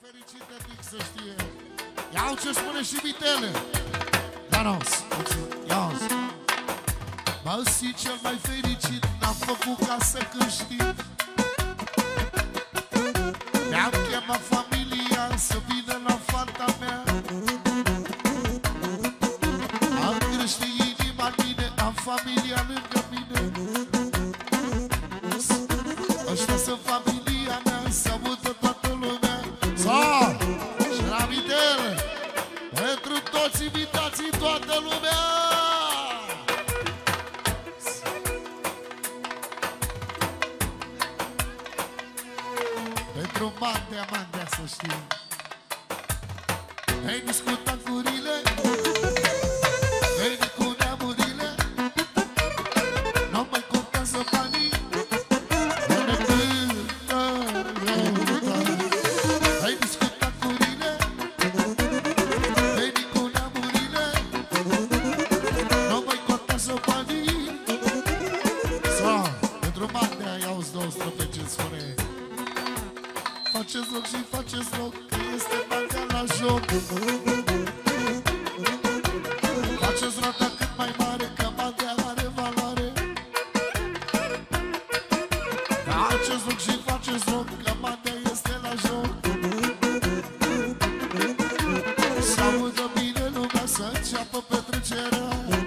fericit de Dic, să știe. Iau ce spune și Vitele. Danos, ia-ți. Bă-si cel mai fericit, n-am făcut ca să câștig. Mi-am chemat familia să vină la fata mea. Am crește inima în mine, am familia lângă mine. Ăștia sunt familia mea, să audă toată lumea. Sau, și la Vitele, pentru toți invitații, toată lumea. Pentru Mandea, să știi. Ai discutat curile, veni cu neamurile, nu mai contează banii. Ai discutat curile, veni cu neamurile, nu mai contează banii. Sau, pentru Mandea, iau-ți două strofe ce spune. Faceți loc și faceți loc, că este banca la joc. Faceți roata cât mai mare, că Mandea are valoare. Faceți loc și faceți loc, că Mandea este la joc. Să audă bine lumea, să înceapă petrecerea.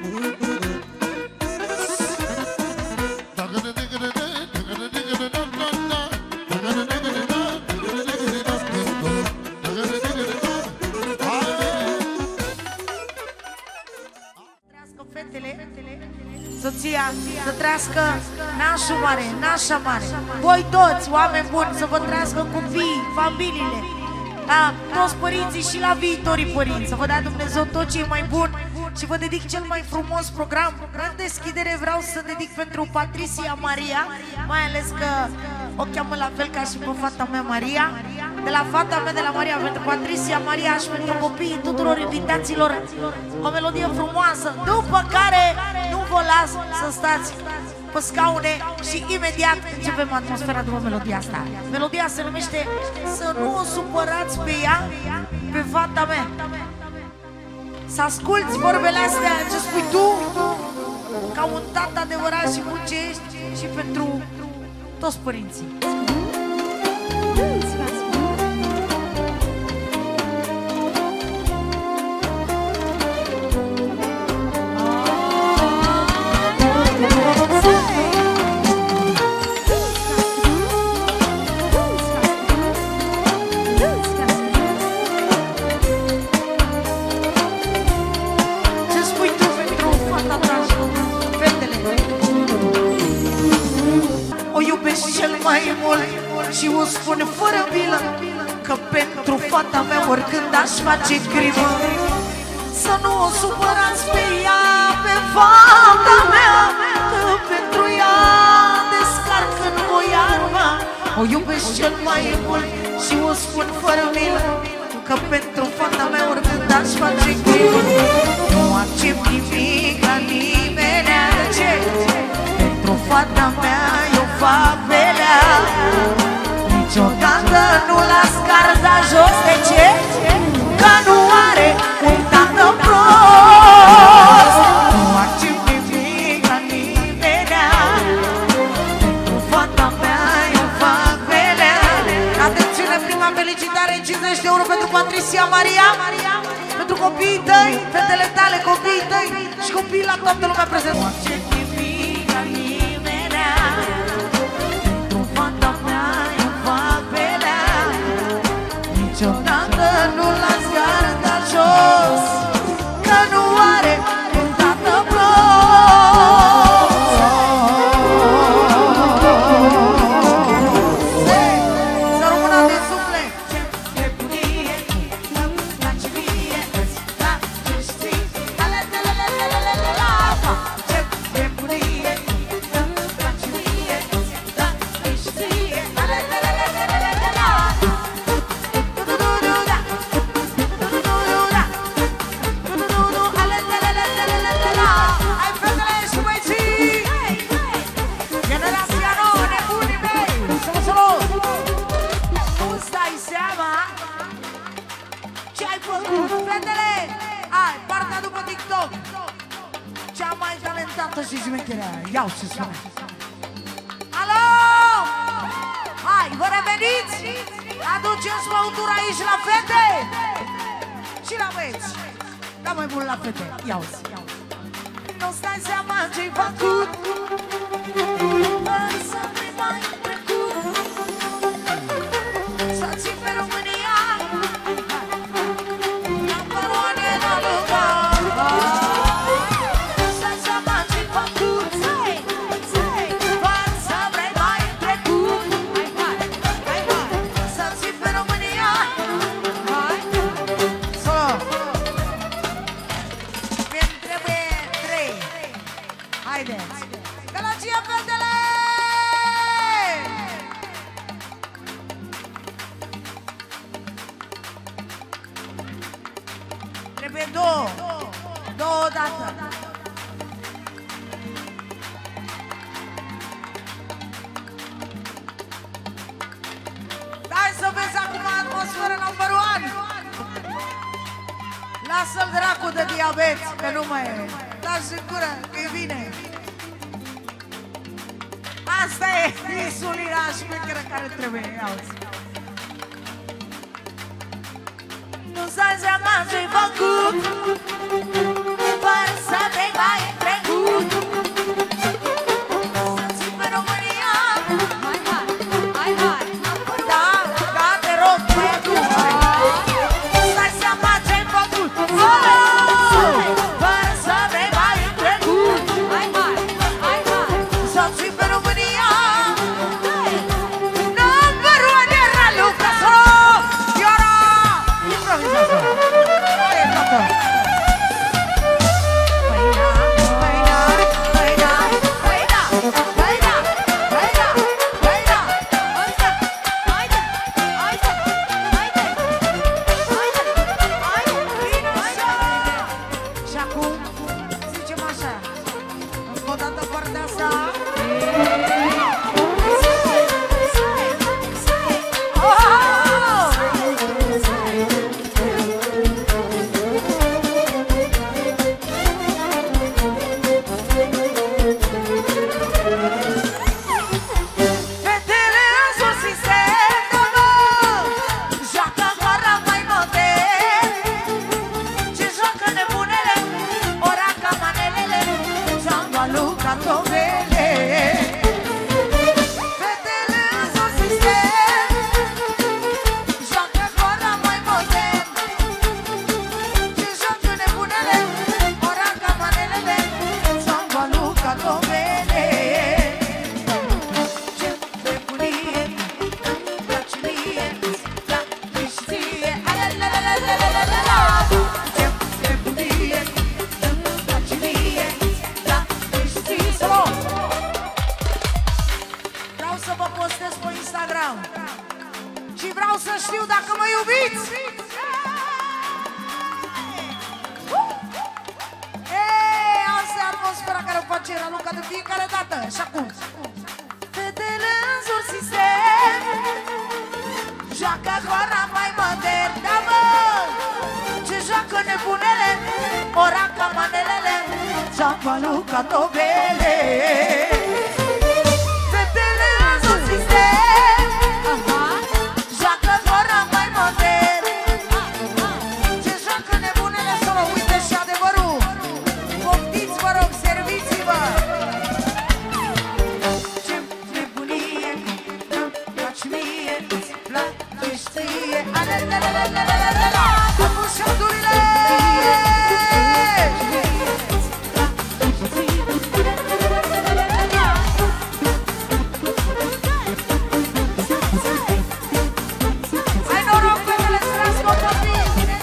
Soția, să trăiască nașul mare, nașa mare. Voi toți, oameni buni, să vă trăiască copiii, familiile, la toți părinții și la viitorii părinți. Să vă dea Dumnezeu tot ce e mai bun și vă dedic cel mai frumos program. În deschidere vreau să dedic pentru Patricia Maria, mai ales că o cheamă la fel ca și pe fata mea Maria. De la fata mea, de la Maria, pentru Patricia Maria și pentru copiii tuturor invitaților, o melodie frumoasă, după care nu vă las să stați pe scaune și imediat începem atmosfera după melodia asta. Melodia se numește Să nu o supărați pe ea, pe fata mea. Să asculți vorbele astea, ce spui tu, ca un tată adevărat și bun ce ești, și pentru toți părinții. Și o spun fără milă că pentru fata mea oricând aș face crimă. Să nu o supărați pe ea, pe fata mea, că pentru ea descarc în voi arma. O iubesc cel mai mult și o spun fără milă că pentru fata mea oricând aș face crimă. Nu accept nimic la nimeni ce pentru fata mea eu fac pelea. Niciodată nu las garda jos. De ce? Că nu are un tată prost. Nu accept nimic la nimenea. Pentru fata mea eu fac pelea. Atențiune, prima felicitare, 50 de euro pentru Patricia Maria, pentru copiii tăi, fetele tale, copiii tăi și copiii la toată lumea prezentă. Nu accept nimic la nimenea. Pentru fata mea niciodată nu las garda jos, că nu are un tată prost. Să rămână din suflet. Ce nebunie, îmi place mie, îți place, știi. Ce Ce ai făcut, fetele? Hai, partea după TikTok. Cea mai talentată și șmecherea. Iau ce spune. Alo! Hai, vă reveniți? Aduceți băutura aici la fete? Și la băieți. Da mai mult la fete. Iau-ți. Nu stai seama ce-ai făcut. Să mi mai trecut. Să ții pe România. Number one în aluga. Stai seama ce-ai făcut. Doar să vrei mai trecut. Să ții pe România. Mi-mi trebuie 3. Haideți! Gălăgie, fetele! Trebuie 2. 2 odată. Hai să vezi acum atmosfera number one. Lasă-l dracu de diabet, că nu mai e. Dați în gură, că-i bine. Asta e insulina șmecheră care trebuie, iauzi. Nu stai seama ce-ai făcut. Fără să te mai trecut. Să ții pe România. Hai, da, da, te rog, băiatul. Stai seama ce-ai făcut. Fără să te mai trecut. Să ții pe România. Number one era Luca Soro. Iora! Improvizează. Hai, toată. Și acum zicem așa. Încă o dată partea asta. Fetele în sus sistemă, joacă gara mai modern. Ce joacă nebunele, ora ca manelele, Samba Luca Tovele. Fetele în sus sistem, joacă gara mai modern. Ce joacă nebunele, ora ca manelele, Samba Luca Tovele. Ce nebunie, îmi place mie, la triștie, alalalalalalalala. Ce nebunie, îmi place mie, la triștie. Solo! Vreau să vă postez pe Instagram și vreau să știu dacă mă iubiți. Ei, asta e atmosfera care o face Raluca de fiecare dată. Și acum fetele în sur sistem, joacă hora mai modern. Da, mă! Ce joacă nebunele, ora ca manelele, Samba Luca Tovele. Fetele în sur sistem, joacă hora mai modern. Ce joacă nebunele, solo, uite și adevărul. Poftiți, vă rog, serviți-vă. Ce nebunie, îmi place mie, la triștie, alalalalalalalala. Apușadurile! Hai noroc, fetele, să trăiască o copii!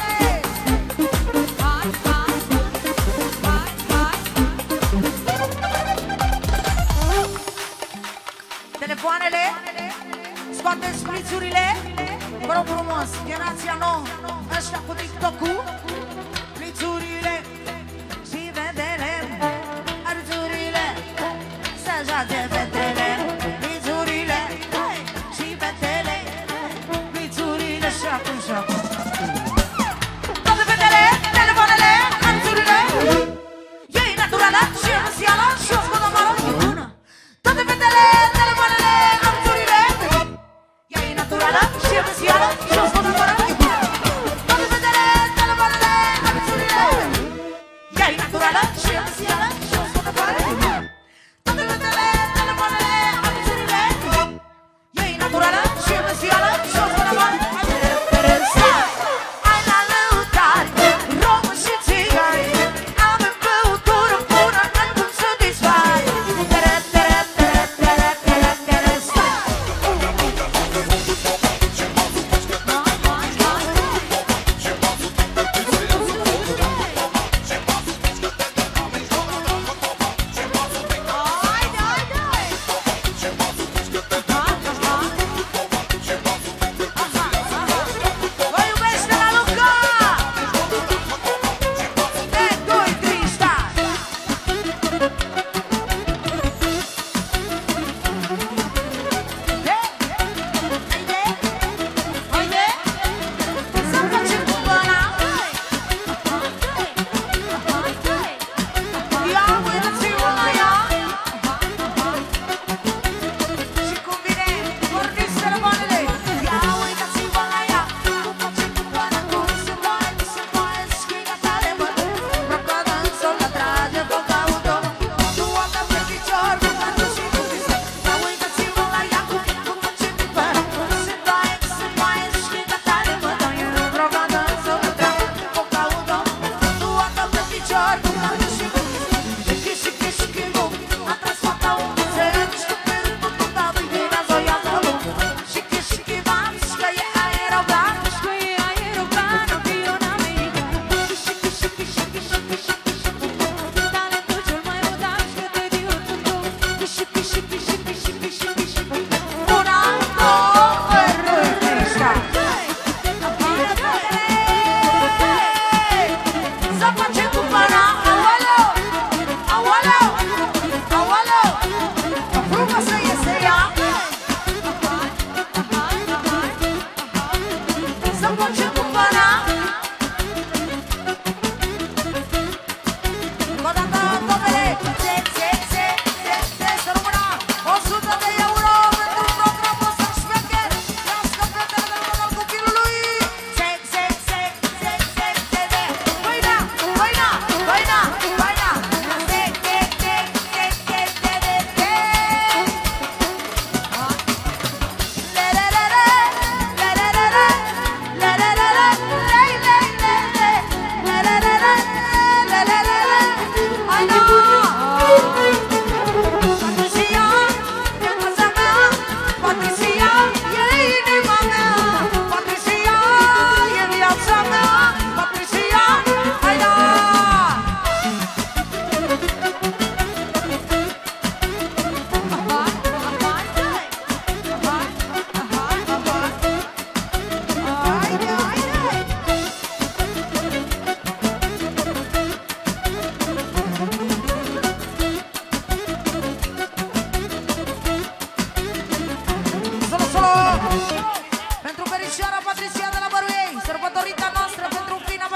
Telefoanele, scoateți plițurile. Vă rog frumos, generația nouă, ăștia cu TikTok-ul. Plițurile și vedele, arțurile, să joace fetele. Plițurile și fetele, plițurile și acum și acum.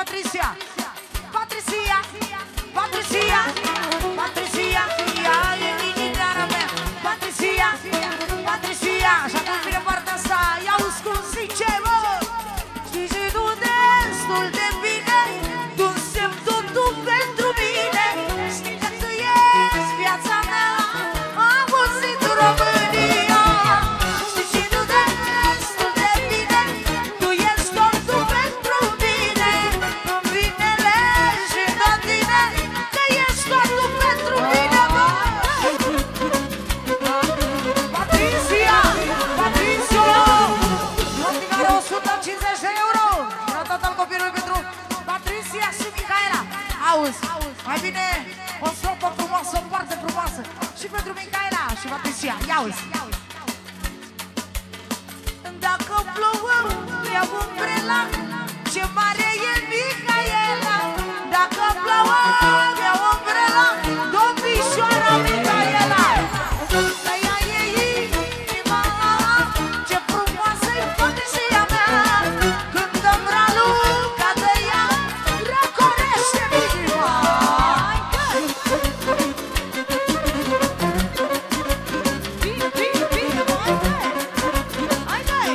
Patricia, Patricia, Patricia, Patricia, ea e inimioara mea. Patricia, Patricia, așa cum vine partea asta, ia-uzi cum zice, bă. Știi și tu destul de bine, tu semn totul pentru mine. Știi că tu ești viața mea, am văzut România. Știi și tu destul de bine, tu ești totul pentru mine. În binele și în tine, că ești totul pentru mine, bă. Patricia, Patricio, continuare 150 de euro. Era total copilul pentru Patricia și Micaela. Auzi, mai bine o stropă frumoasă, o parte frumoasă și pentru Micaela și Patricia. Ia-uzi. Dacă plouă, iau umbrela, ce mare e Micaela. Dacă plouă, iau umbrela, domnișoara Micaela. Că ea e inima, ce frumoasă e Patricia mea. Când îmbralul ca de ea, răcorește inima. Hai, dai!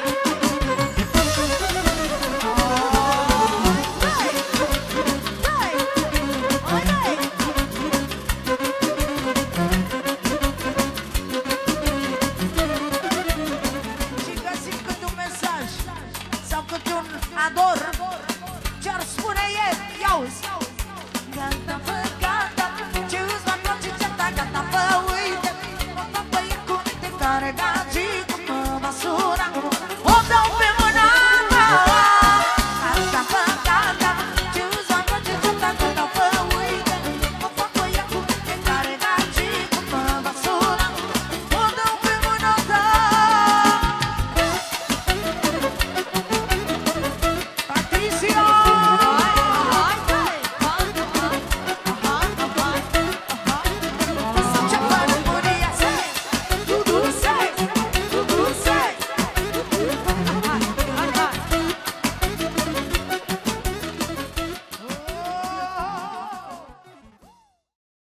Și găsim câte un mesaj sau câte un ador, ce-ar spune el, ia-uzi. Gata, fă, gata, ce îți va place, ce-ta, gata, fă, uite, mă, băie cu minte care gata.